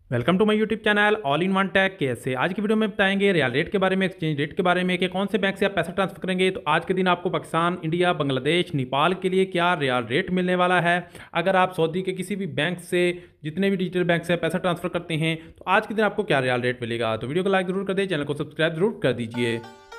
Welcome to my YouTube channel all in one tech कैसे। आज की वीडियो में बताएंगे रियाल रेट के बारे में, एक्सचेंज रेट के बारे में कि कौन से बैंक से आप पैसा ट्रांसफर करेंगे। तो आज के दिन आपको पाकिस्तान, इंडिया, बांग्लादेश, नेपाल के लिए क्या रियाल रेट मिलने वाला है। अगर आप सऊदी के किसी भी बैंक से, जितने भी डिजिटल बैंक से पैसा ट्रांसफर करते हैं, तो आज के दिन आपको क्या रियाल रेट मिलेगा। तो वीडियो को लाइक जरूर कर दें, चैनल को सब्सक्राइब जरूर कर दीजिए।